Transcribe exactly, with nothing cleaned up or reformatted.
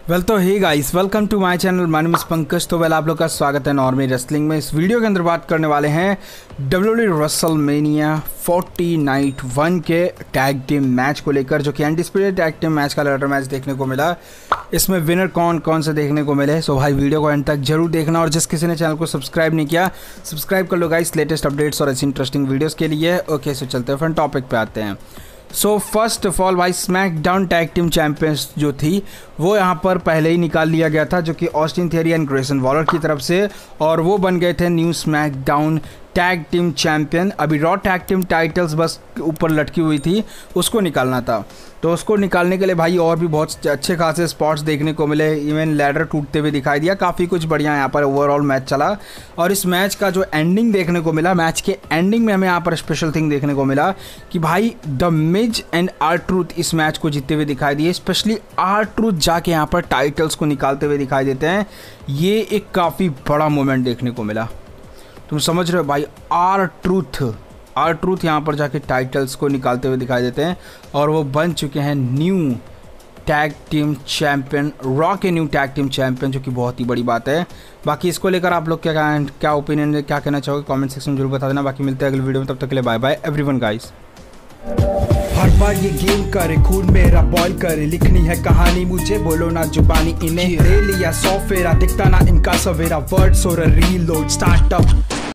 Well तो hey guys, welcome to my channel. My name is Pankaj. तो well आप लोग का स्वागत है नॉर्मी रेसलिंग में। इस वीडियो के अंदर बात करने वाले हैं WWE WrestleMania forty night one के टैग टीम मैच को लेकर, जो कि एंटीसिपेटेड टैग टीम मैच का लैडर मैच देखने को मिला। इसमें विनर कौन कौन से देखने को मिले, सो भाई वीडियो को एंड तक जरूर देखना। और जिस किसी ने चैनल को सब्सक्राइब नहीं किया, सब्सक्राइब कर लो गाइस लेटेस्ट अपडेट्स और ऐसी इंटरेस्टिंग वीडियोज़ के लिए। ओके, सो चलते हैं फ्रंट टॉपिक पे आते हैं। सो फर्स्ट ऑफ ऑल भाई, स्मैकडाउन टैग टीम चैंपियंस जो थी वो यहाँ पर पहले ही निकाल लिया गया था, जो कि Austin Theory and Grayson Waller की तरफ से, और वो बन गए थे new SmackDown tag team champion. अभी रॉ टैग टीम टाइटल्स बस ऊपर लटकी हुई थी, उसको निकालना था। तो उसको निकालने के लिए भाई और भी बहुत अच्छे खासे स्पॉट्स देखने को मिले। इवन लैडर टूटते हुए दिखाई दिया, काफ़ी कुछ बढ़िया यहाँ पर ओवरऑल मैच चला। और इस मैच का जो एंडिंग देखने को मिला, मैच के एंडिंग में हमें यहाँ पर स्पेशल थिंग देखने को मिला कि भाई the Miz and R Truth इस मैच को जीतते हुए दिखाई दिए। स्पेशली आर ट्रूथ जाके यहाँ पर टाइटल्स को निकालते हुए दिखाई देते हैं। ये एक काफ़ी बड़ा मोमेंट देखने को मिला। तुम समझ रहे हो भाई, आर ट्रूथ आर ट्रूथ यहाँ पर जाके टाइटल्स को निकालते हुए दिखाई देते हैं, और वो बन चुके हैं new tag team champion, Raw के न्यू टैग टीम चैंपियन, जो कि बहुत ही बड़ी बात है। बाकी इसको लेकर आप लोग क्या क्या ओपिनियन क्या कहना चाहोगे, कमेंट सेक्शन में जरूर बता देना। बाकी मिलते हैं अगले वीडियो में, तब तक के लिए बाय बाय एवरीवन गाइस। हर बार ये गेम करे, खून मेरा बॉयल करे, लिखनी है कहानी मुझे, बोलो ना जुबानी इन्हें। ले लिया सौ फेरा, दिखता ना इनका सवेरा, वर्ड्स और रीलोड स्टार्टअप